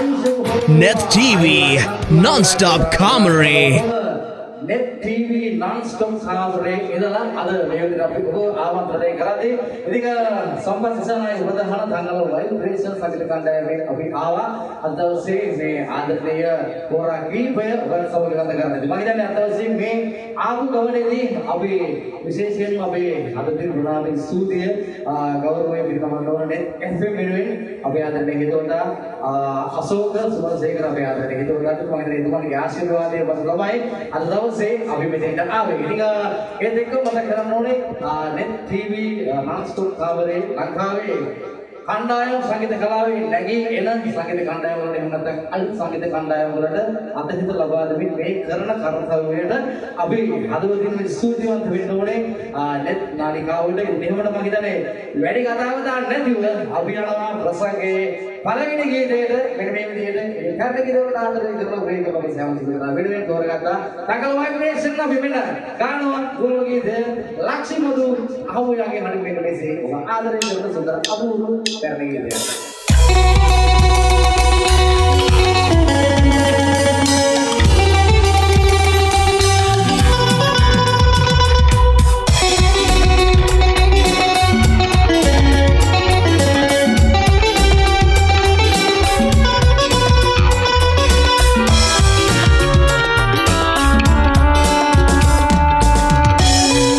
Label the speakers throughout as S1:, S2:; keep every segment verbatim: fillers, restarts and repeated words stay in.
S1: Net T V non-stop comedy.
S2: Net T V non-stop comedy itulah ada yang dirapi itu amat ada yang kerana ini kan sampai sana yang bertahan tanggal lain pressure sakit kandai ini api awak atau si ini ada dia orang kiri orang sama dengan negara di mana atau si ini aku kawan ini api विशेषण अभी आदमी बना भी सूती है गौरव में भी commando ने एफएम में अभी आदर नहीं तो ना अशोक सुबह से कर अभी आदर नहीं तो ना तो कमांडो itu kan आशीर्वाद है बस लबाई ada tahu sih अभी में tidak आवे ini का ये देखो मतलब kerana नोने net T V non-stop coverage langkawi Kandayam sanggit kalawi lagi enak sanggit kandayam orang yang mengatakan al sanggit kandayam orang ada atas itu labah demi baik karena karena tahu ada abi ada begini studi orang tu ini net nari kau itu ini mana bagi kita ni wedding kata apa dah net juga abi ada perasaan ke paling ini kita ada minum dia ada karena kita orang ada itu orang beri kepada siapa sih kita wedding itu orang kata tanggal wajib ni senang bimena kanu guru kita laksi madu aku yang yang hari ini sih ada itu orang sudah abu करने के लिए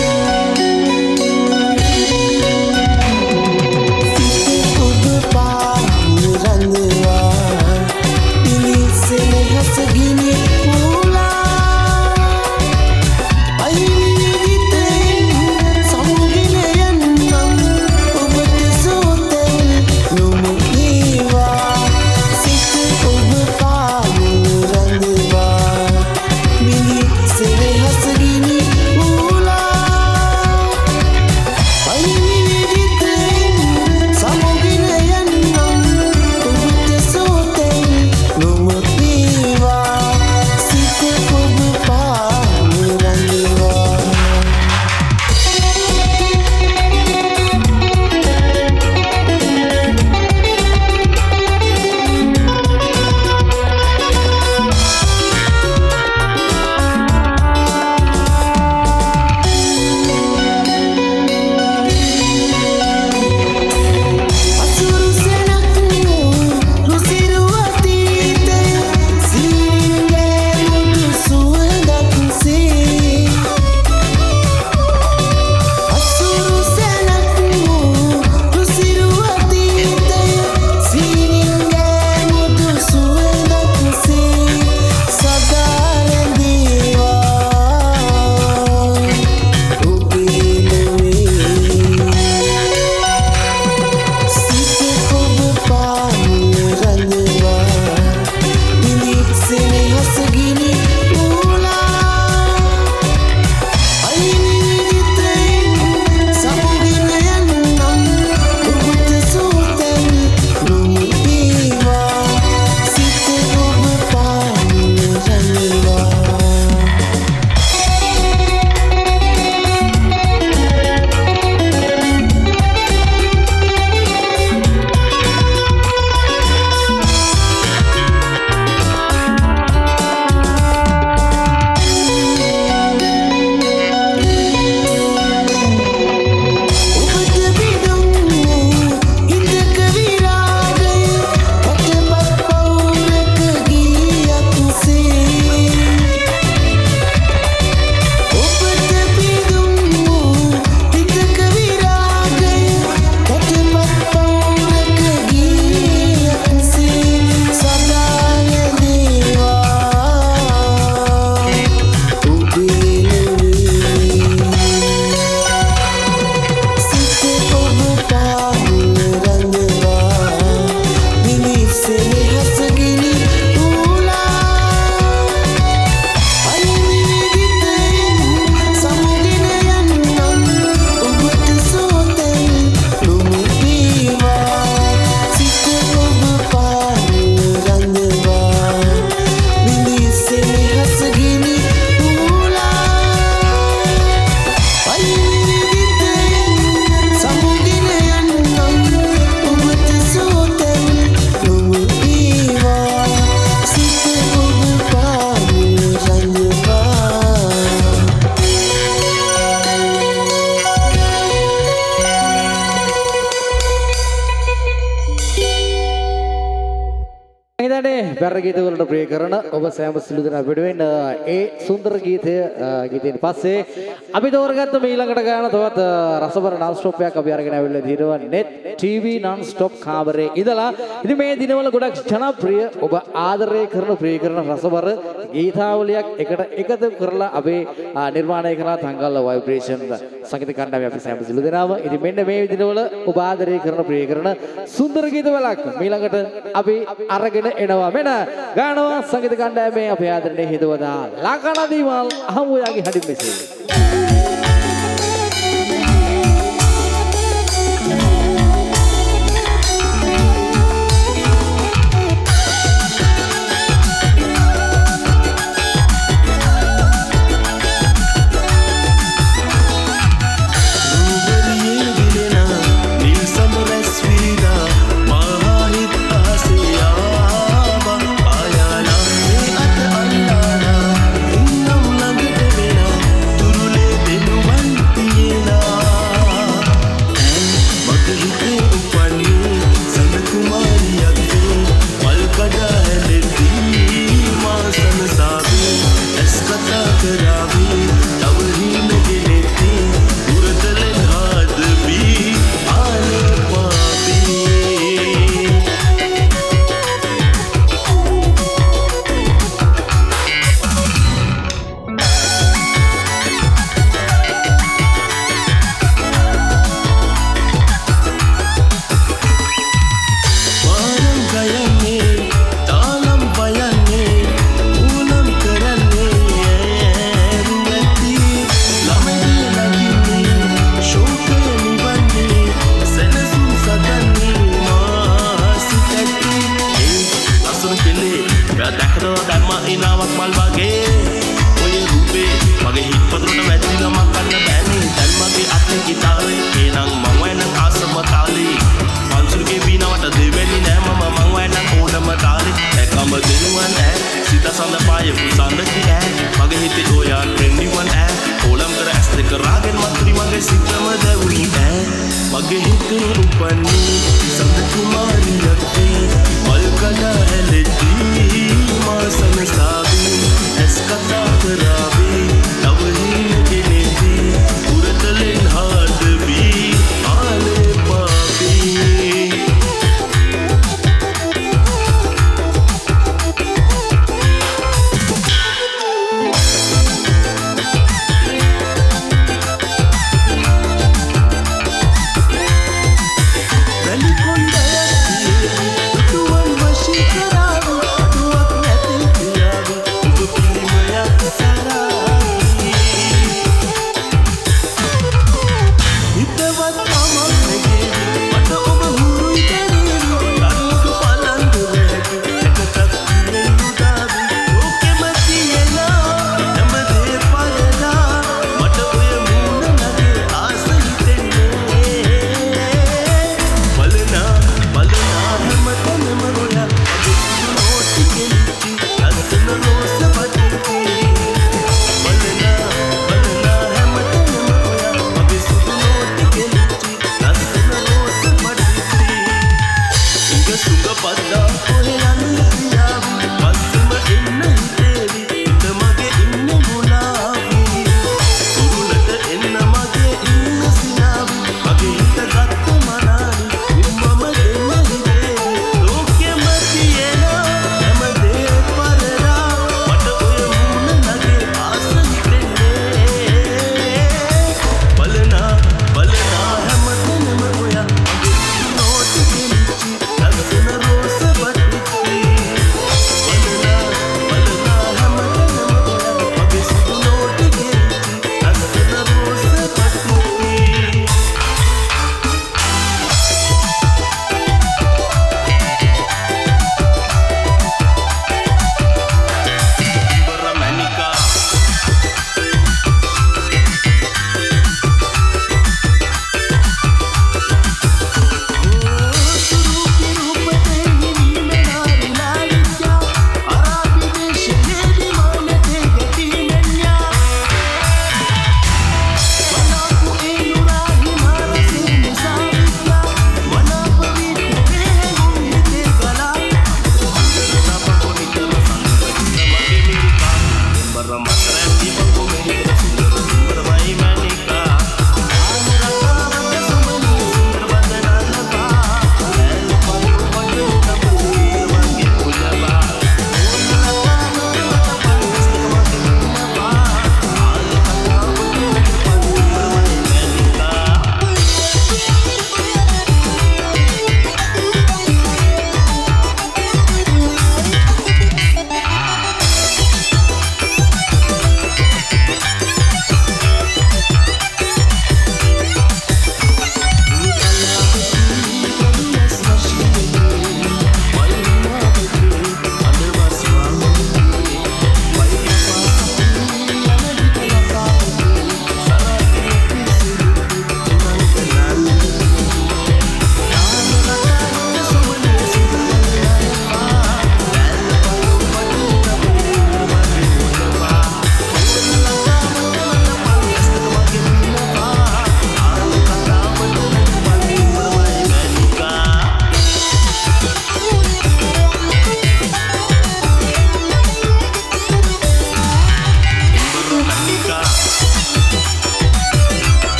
S3: Bye. ඉතින් බැර ගීත වලට ප්‍රිය කරන ඔබ සෑම සිළු දෙනා වෙනුවෙන් ඒ සුන්දර ගීතය ගීතෙන් පස්සේ අපි තෝරගත්ත මේ ඊළඟට ගාන තවත් රසබර non stop එකක් අපි අරගෙන ආවිල්ලා දිනවා net tv non stop කාමරේ ඉඳලා. ඉතින් මේ දිනවල ගොඩක් ජනප්‍රිය ඔබ ආදරය කරන ප්‍රිය කරන රසබර ගීතාවලියක් එකට එකතු කරලා අපි නිර්මාණය කළා තංගල්ල ভাইබ්‍රේෂන් සංගීත කණ්ඩායම අපි සෑම සිළු දෙනාම. ඉතින් මෙන්න මේ දිනවල ඔබ ආදරය කරන ප්‍රිය කරන සුන්දර ගීත වලක් ඊළඟට අපි අරගෙන එනවා. මෙන්න ගානවා සංගීත කණ්ඩායමේ අපේ ආදරණීය හිතවතා ලකන දීවල් අහමුයාගේ හඩින් මෙසේ.
S4: Papi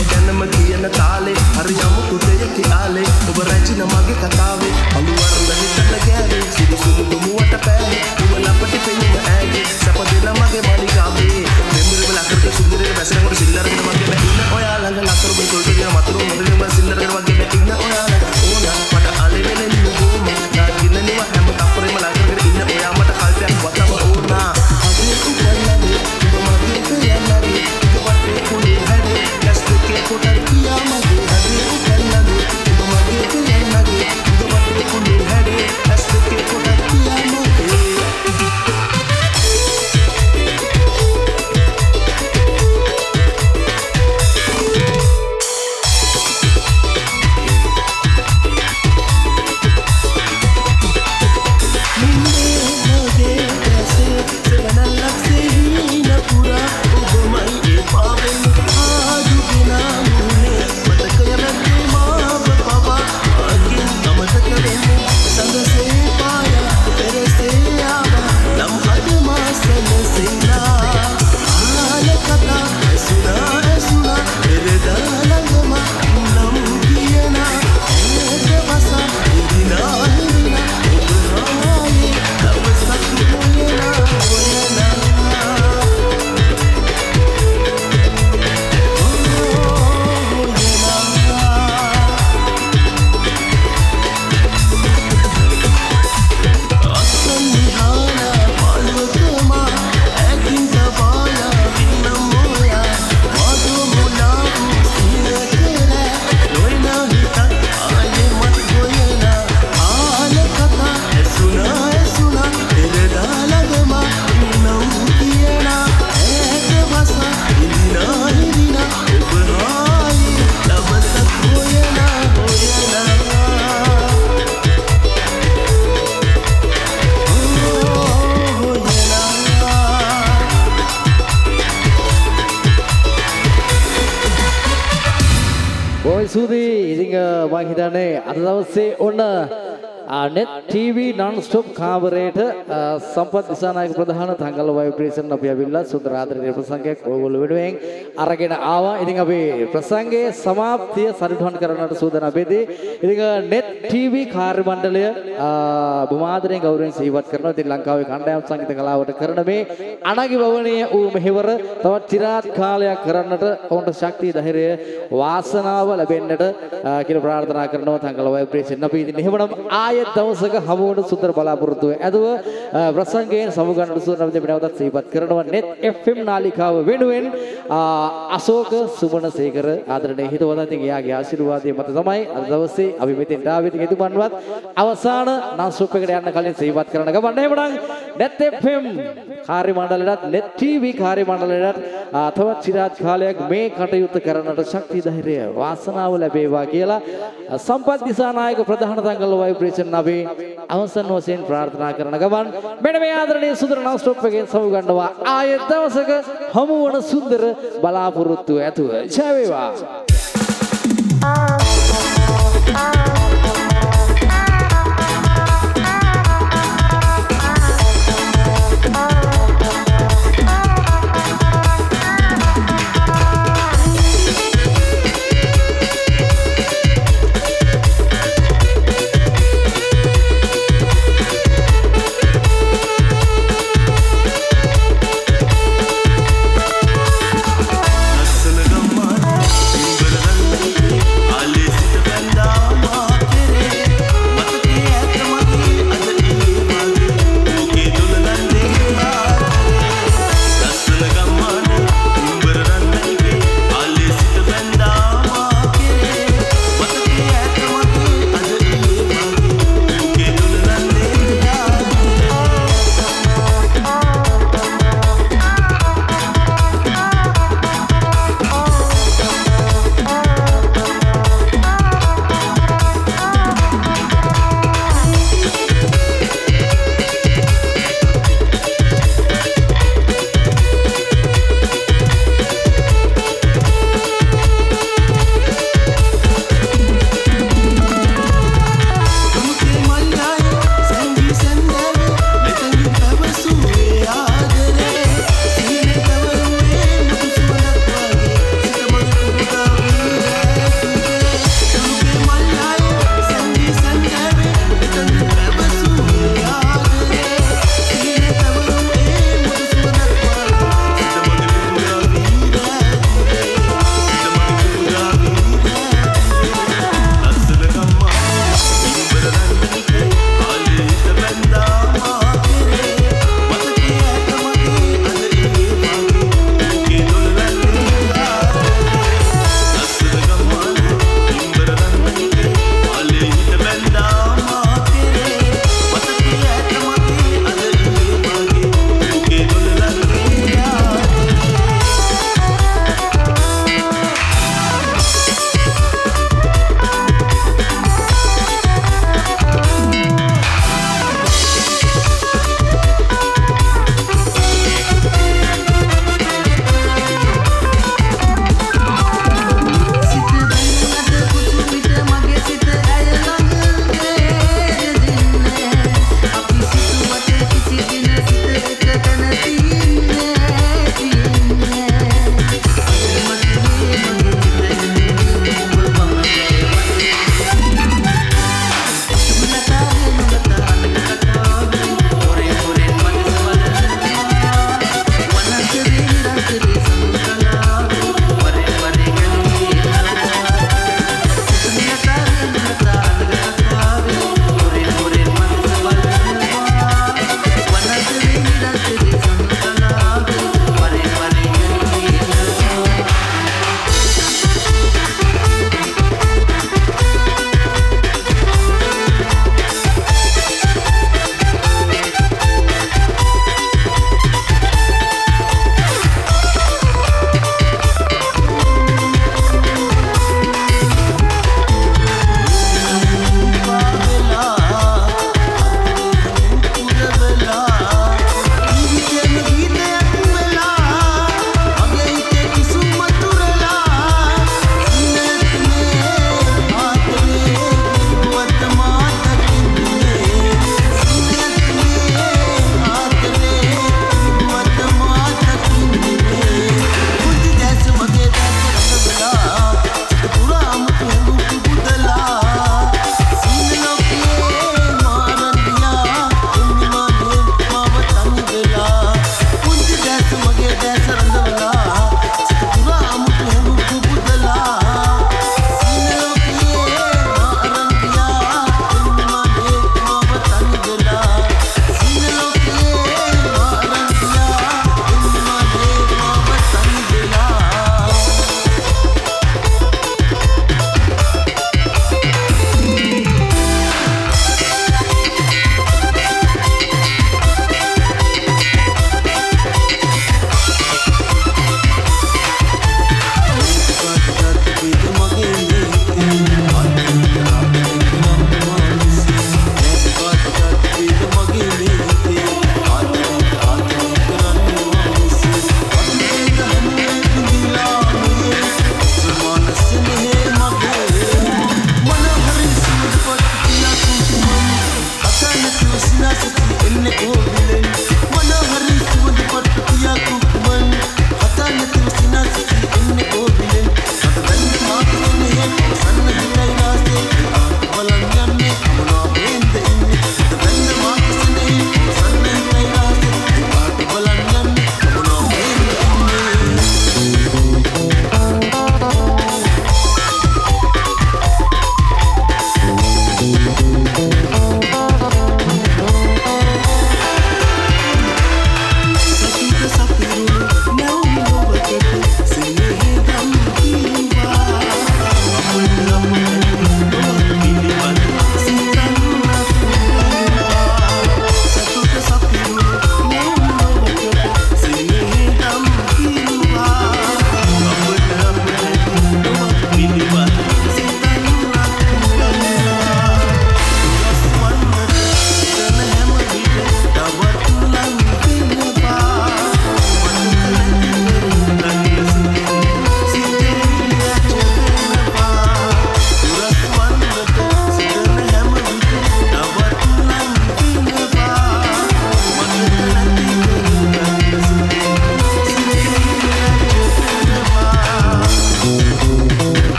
S4: ගැනම කියන තාලේ හරි යමු කුතේ කියාලේ ඔබ රැචින මගේ කතාවේ අලු වරඳ හිතට ගෑවේ සිදු සුදු දුමුවට පෑවේ උඹ ලපටි පෙනුම ඈගේ සප දෙන මගේ මලිකාවේ මෙම්බර වල අකරට සුන්දරේ වැසරකට සිල්ලරගෙන මගේ බැින්න ඔයා ළඟ ලතර බෙ තොල්ට දින මතුරු මොදෙම සිල්ලරගෙන මගේ බැින්න ඔයා ළඟ ඕනා මට අලේ වෙලෙන් නුගෝම නාගින්නනිව හැම තප්පරෙම ළඟකට ඉන්න ඔයා මට කල්පයක් වතම ඕනා අදේ උපල්ලානේ උඹ මගේ පෙයන්නගේ උඹ වටේ කුලේ හැඩේ ඇස් දෙකේ කොටක් කියා මගේ අදේ උපල්ලානේ උඹ මගේ පෙයන්නගේ උඹ වටේ කුලේ හැඩේ ඇස් දෙකේ කොටක් කියා මගේ
S3: සුදී ඉතින් මම හිතන්නේ අද දවසේ ඔන්න net T V non-stop කාමරේට සම්පත් දිසානායක ප්‍රධාන තංගල වයිබ්‍රේෂන් අපි අවිල්ලා සුන්දර ආදරණීය ප්‍රසංගයක් ඔයගොල්ලෝ වෙනුවෙන් අරගෙන ආවා. ඉතින් අපි ප්‍රසංගයේ සමාප්තිය සනිටුහන් කරන්නට සූදානම් වෙදී. ඉතින් net T V කාර්ය මණ්ඩලය බොහොම ආදරයෙන් ගෞරවයෙන් සිහිපත් කරනවා. ඉතින් ලංකාවේ කණ්ඩායම් සංගීත කලාවට කරන මේ අනගිබවණීය වූ මෙහෙවර තවත් চিරාත් කාලයක් කරන්නට ඔවුන්ට ශක්තිය ධෛර්යය වාසනාව ලැබෙන්නට කියලා ප්‍රාර්ථනා කරනවා තංගල වයිබ්‍රේෂන්. අපි ඉතින් එහෙමනම් ආය දවසක හමුවන සුන්දර බලාපොරොත්තු ඇදුව ප්‍රසංගයෙන් සමුගන්නට සූදානම් වෙන නැවතත් සිහිපත් කරනවා net F M නාලිකාව වෙනුවෙන් අශෝක සුමනසේකර ආදරණීය හිතවතා. ඉතින් එයාගේ ආශිර්වාදය මත තමයි අද දවසේ අපි මෙතෙන්ට ආවේ. ඉතින් එතුමන්වත් අවසාන නාස්ටොප් එකට යන්න කලින් සිහිපත් කරන ගමන් එහෙමනම් net F M කාර්ය මණ්ඩලයටත් net T V කාර්ය මණ්ඩලයටත් තවත් চিරාත් කාලයක් මේ කටයුත්ත කරන්නට ශක්තිය ධෛර්යය වාසනාව ලැබේවා කියලා සම්පත් දිසානායක ප්‍රධාන තංගල වයිබ්‍රේෂන් අපි අවසන් වශයෙන් ප්‍රාර්ථනා කරන ගමන් මෙන්න මේ ආදරණීය සුන්දර non-stop එකෙන් සමුගන්නවා ආයෙ දවසක හමු වන සුන්දර බලාපොරොත්තු ඇතුව ජය වේවා.